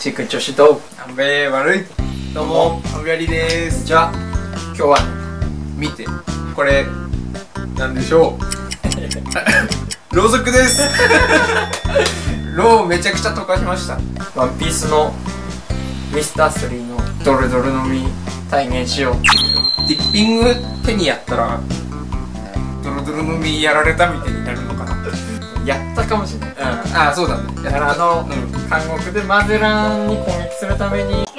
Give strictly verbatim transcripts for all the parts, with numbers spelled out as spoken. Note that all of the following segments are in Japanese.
チーク調子と安倍悪い。どうも安倍ありです。じゃあ今日は見てこれなんでしょう。ろうそくです。ろうめちゃくちゃ溶かしました。 ワンピースのミスタースリーのドルドル飲み体現しよう。 ディッピング手にやったらドロドロ飲みやられたみたいになるのかな。 やったかもしれない。うん、 ああそうだね。 だからあの、うん、監獄でマゼランに攻撃するために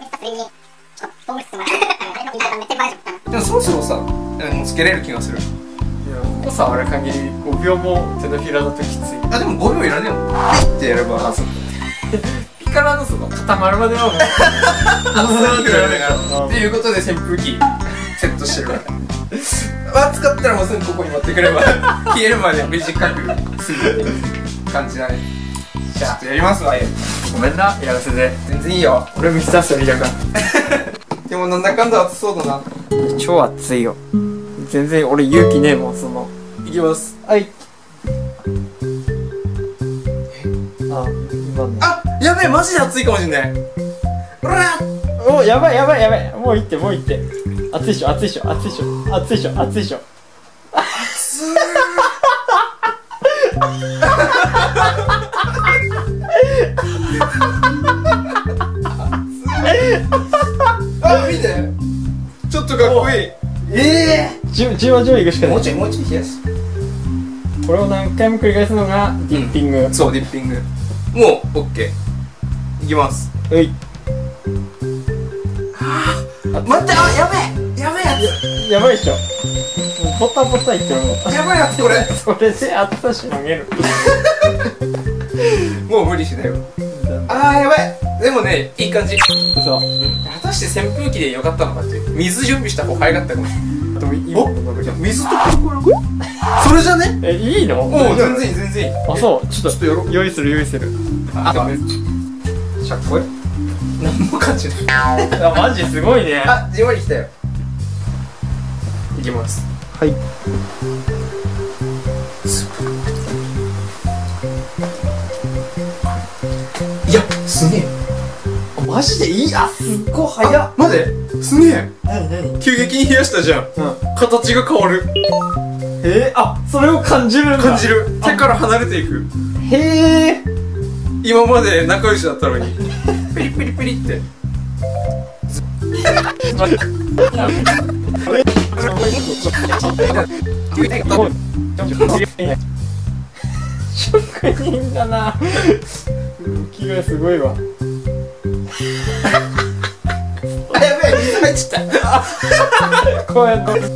でもそろそろさ、もうつけれる気がする。 いやここさあれ限りごびょうも手のひらだときつい。 あでもごびょういらねえもん。はいってやれば。 あそっか。ピカラのその固まるまではもうっていうことで扇風機セットしてるから。暑かったらもうすぐここに持ってくれば消えるまで短くするっていう感じだね。じゃあちょっとやりますわ。 ごめんなやらせで。 全然いいよ。 俺ミスタースリーだから。 でもなんだかんだ暑そうだな。 超暑いよ。全然俺勇気ねえもん。そのいきます。 はい。あ今のあやべえマジで暑いかもしんない。ほらおやばいやばいやばい。もういってもういって。暑いっしょ暑いっしょ暑いっしょ暑いっしょ暑いっしょ。 暑い。あ見てちょっとかっこいい。ええー、じゅじわじわいくしかない。 もうちょいもうちょい冷やす。 これを何回も繰り返すのがディッピング、 うん、そうディッピング。もうオッケーいきます。 はい。 はあ待って、あやべえやべえやつやばいっしょ。ポタポタいってるもん。 やばいやつこれ。 それで暑さしのげる。 もう無理しないよ。あーやばい。でもねいい感じ。 そう、 うん、果たして扇風機でよかったのかっていう。水準備した方が早かったかも。 でもいいお水とこれこれこれそれじゃね。 えいいの？ おう全然いい全然いい。 あそうちょっとちょっとやろう。 用意する用意する。 あとしゃっこい何も感じない。 あマジすごいね。 あじんわりきたよ。いきます。 はい。 いやすげえ。 マジでいい。あすっごい早っ。 待ってすげえ。 何何？ 急激に冷やしたじゃん。 うん。 形が変わる。 えー、あそれを感じるんだ。 感じる。手から離れていく。 へえ。 今まで仲良しだったのにピリピリピリって職人だな。動きがすごいわ。 あやべえ水入っちゃった。 こうやって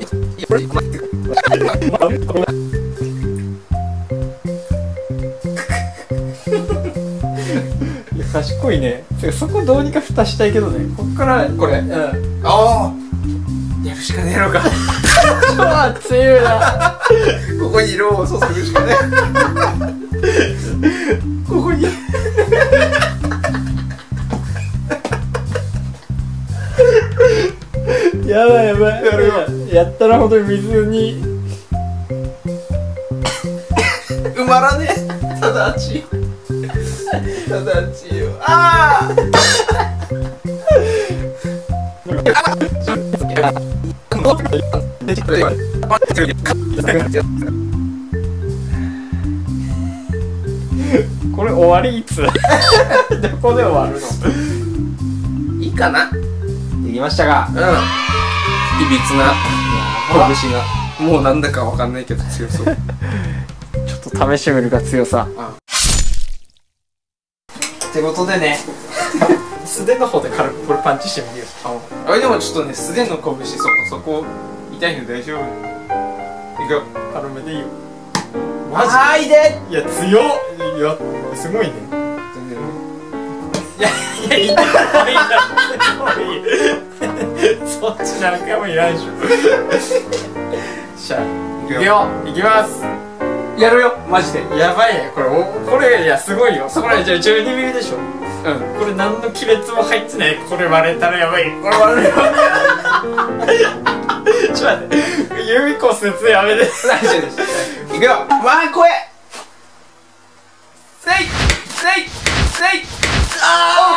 賢いね。そこどうにか蓋したいけどね。こっからこれ。うん。ああ。やるしかねえのか。 超熱いな。 ここに色を注ぐしかねえ。ここに。 やばいやばい。 やるよ。 やったら本当に水に埋まらねえ。ただ熱い。ただ熱いよ。ああ。 これ終わりいつ？どこで終わるの？ いいかな。 できましたが、 うん。いびつな拳がもうなんだかわかんないけど強そう。 ちょっと試してみるか強さ。ってことでね、素手の方で軽くこれパンチしてみるよ。 ああでもちょっとね素手の拳そこそこ痛いの大丈夫。いくよ。 軽めでいいよ。 マジ？あいで。 いや強っ。いやすごいね。 全然。 いやいやいいんだいいんだ。そっち何回もいらないでしょ。しゃあいくよ。いきます。 やるよマジで。 やばいねこれ。おこれいやすごいよ。これじゃあじゅうにミリでしょ。うん。これ何の亀裂も入ってない。これ割れたらやばい。これ割れるよ。ちょっと待って。指骨折やめて。 大丈夫です。いくよ。わあ怖え。せいせいせい。あ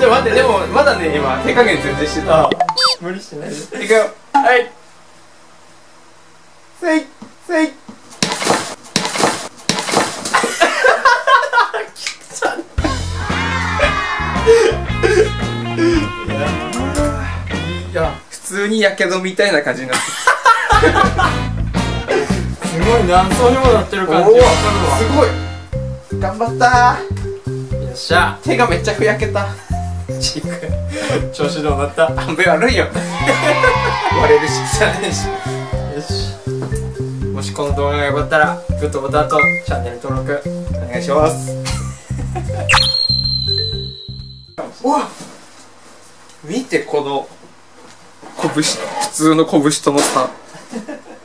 と待って、でもまだね今手加減全然してた。 無理しないで。 いくよ。 はい。 せいせい。いや普通にやけどみたいな感じになってすごい何層にもなってる感じ。わかるわ。 すごい頑張ったー。よっしゃ。 手がめっちゃふやけた。 チーク調子どうなった？ あんべ悪いよ割れるしじゃねえし。 よし、もしこの動画が良かったらグッドボタンとチャンネル登録お願いしますうわ見てこの拳、普通の拳との差